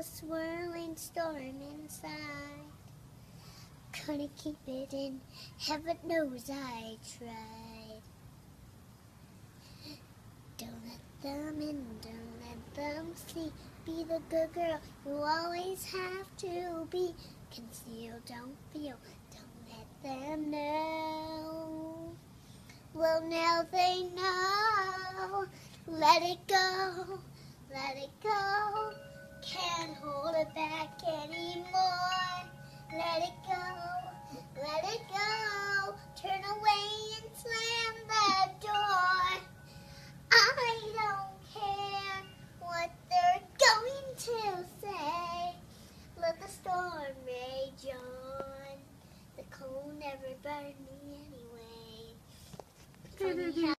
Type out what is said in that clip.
swirling storm inside. Couldn't keep it in, heaven knows I tried. Don't let them in, don't let them see. Be the good girl you always have to be. Conceal, don't feel, don't let them know. Well, now they know. Let it go, let it go. Can't hold it back anymore. Let it go, let it go. Turn away and slam the door. I don't care what they're going to say. Let the storm rage on. The cold never burned me anyway. Funny how